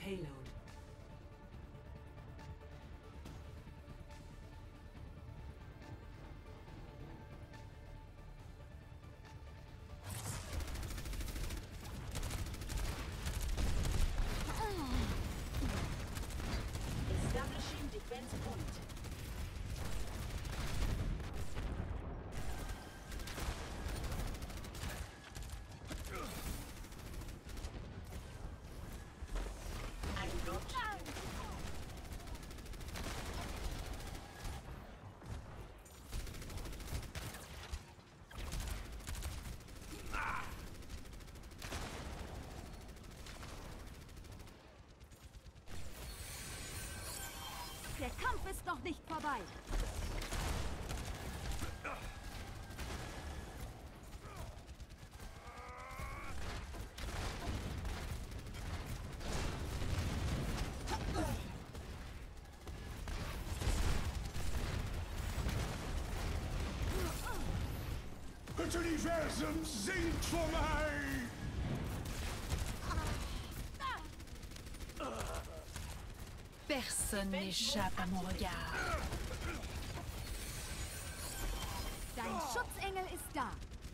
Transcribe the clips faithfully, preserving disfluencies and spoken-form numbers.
payload. Establishing defense point. Der Kampf ist noch nicht vorbei. Het universum zingt voor mij! Personne n'échappe à mon regard. Dein Schutzengel ist da.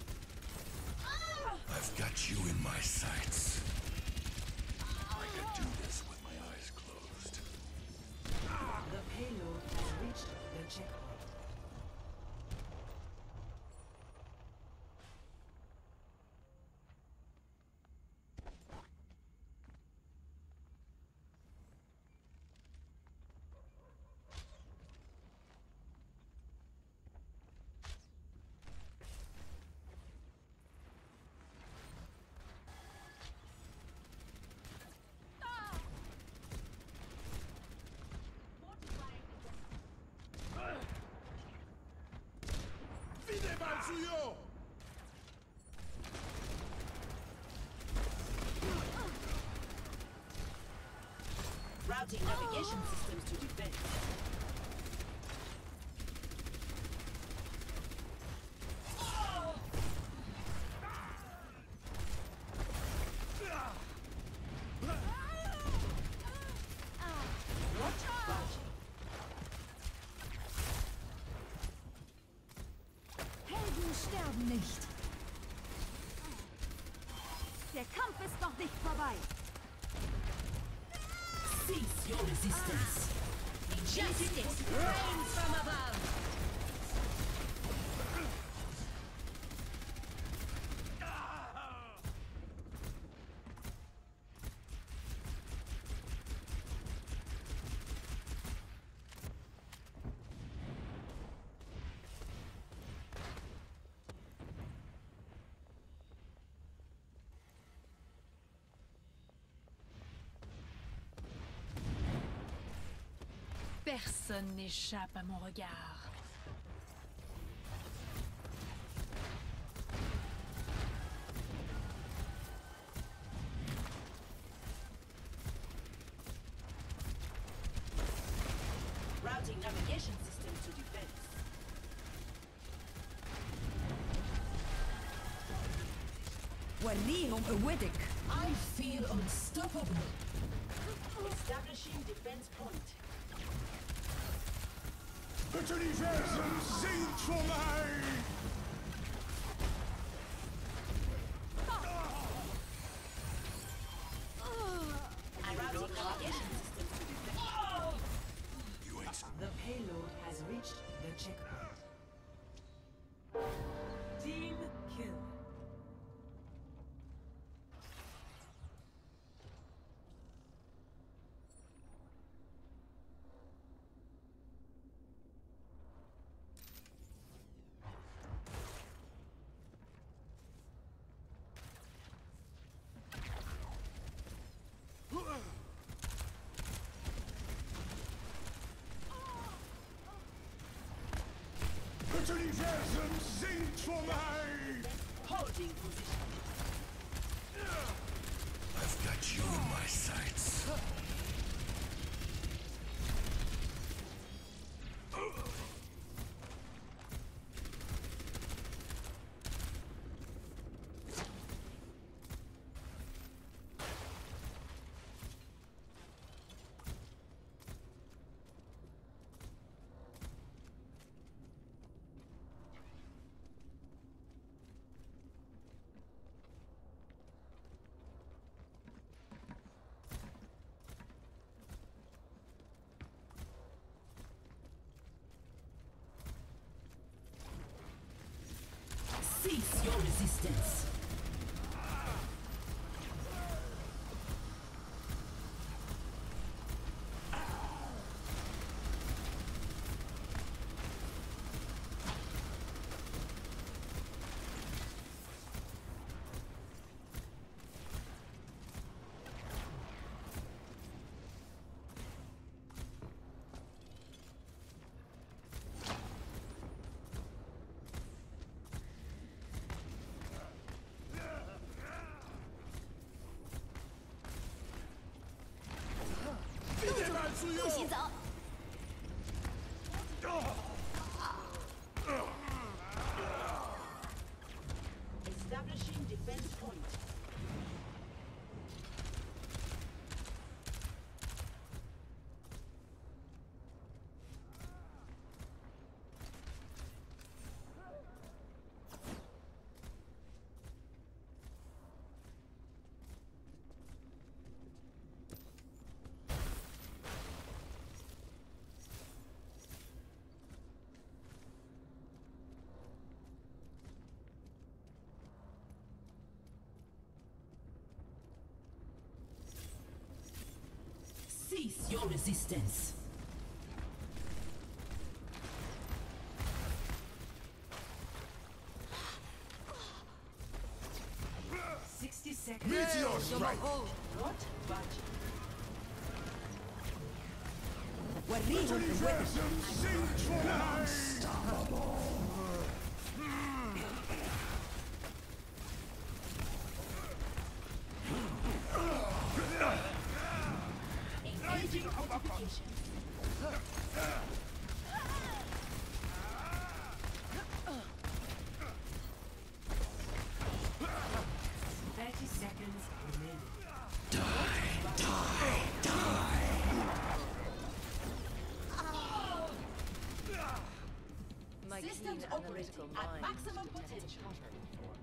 I've got you in my sights. I can do this with my eyes closed. The payload has reached the checkpoint. Vide mal suyo! Routing navigation systems to defense. Helden sterben nicht. Der Kampf ist noch nicht vorbei. Cease your resistance. Justice reigns from above. Personne n'échappe à mon regard. Routing navigation systems to defense. وريهم قوتك. I feel unstoppable. Establishing defense point. Het universum zingt voor mij! I routing navigation systems to defense. The payload has reached the checkpoint. Team kill. Het universum zingt voor mij! Holding position. I've got you in my sights. resistance.不许走！ Establishing defense point. Cease your resistance. Sixty seconds. Meteor strike! Not budging. Unstoppable! Engaging fortification. Thirty seconds remaining. My Systems keen operating analytical at mind maximum detected potential. pattern.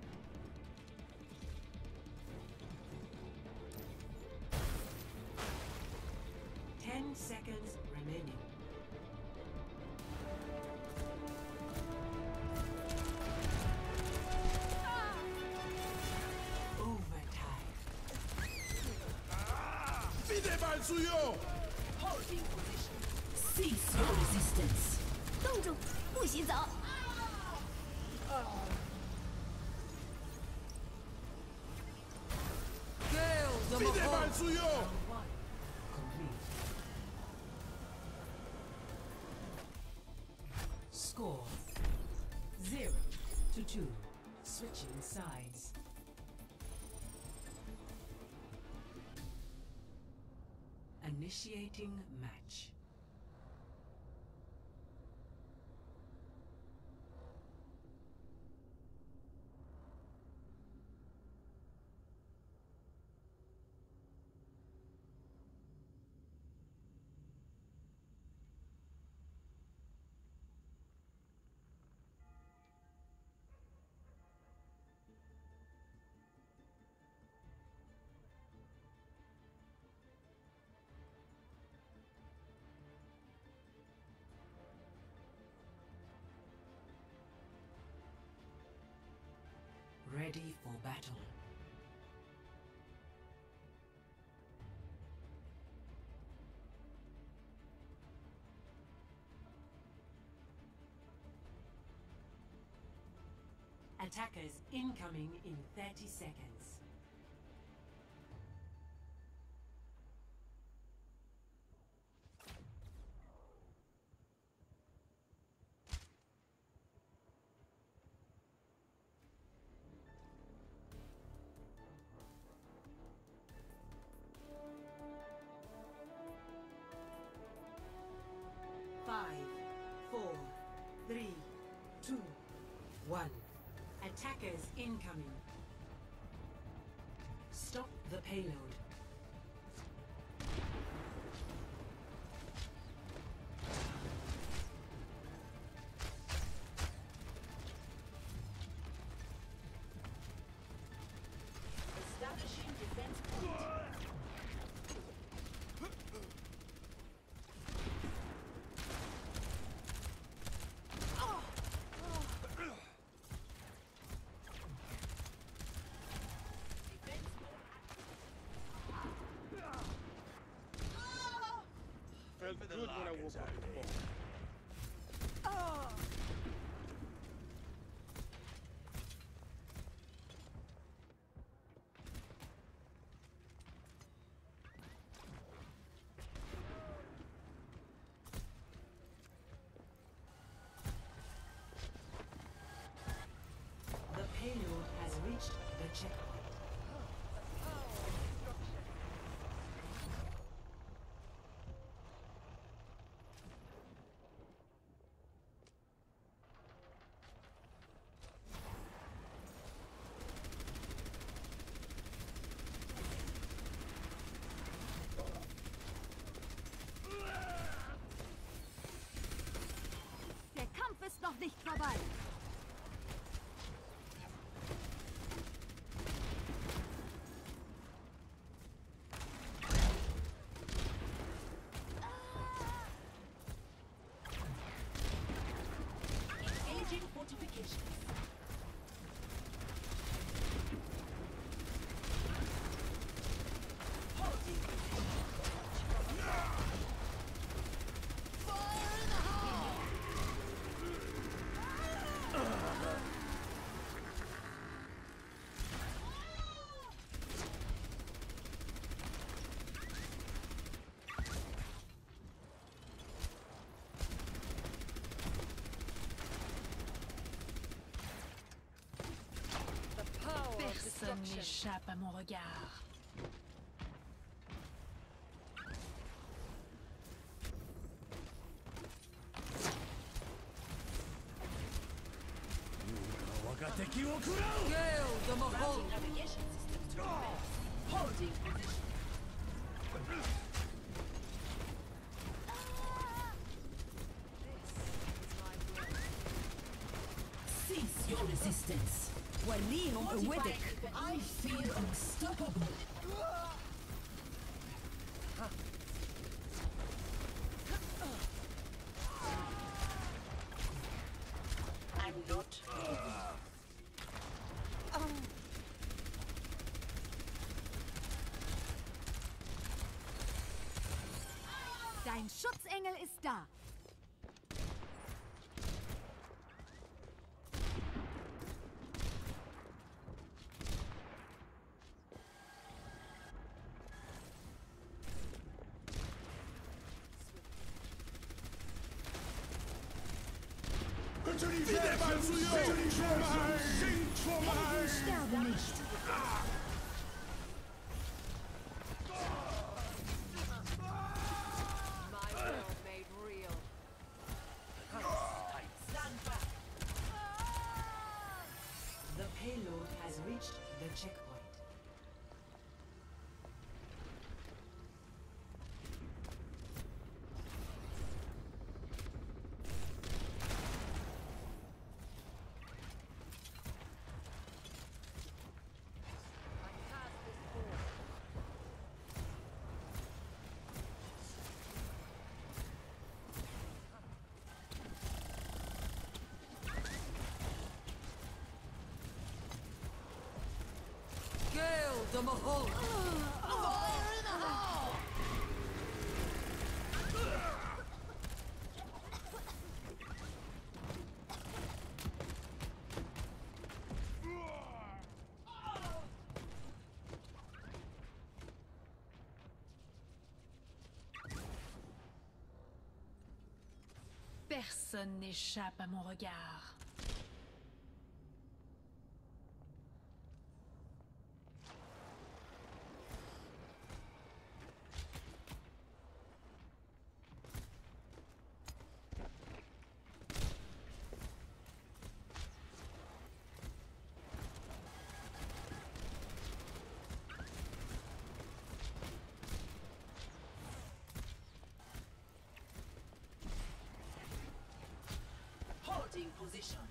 Ten seconds remaining. Overtime. Fide mal suyo! Holding position. Cease your resistance. 冻住，不许走！ Fide mal suyo! One. Complete. Score. Zero to two. Switching sides. Initiating match. Ready for battle. Attackers incoming in thirty seconds. Five, four, three, two, one. Attackers incoming. Stop the payload. Establishing defense point. good when I woke up this morning. The payload has reached the checkpoint. Der Kampf ist noch nicht vorbei. Engaging fortifications. Personne n'échappe à mon regard. Gale the Mahal. Navigation systems to repair. Holding position. Cease your resistance. وريهم قوتك. I feel unstoppable. I'm not. Dein Schutzengel ist da. Sterbe nicht. My world made real. The payload has reached the checkpoint. Gale the Mahal. Personne n'échappe à mon regard. Holding position.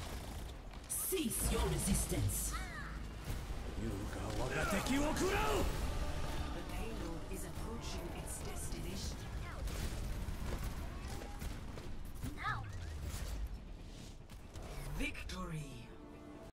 Cease your resistance. 優が我が敵を食らう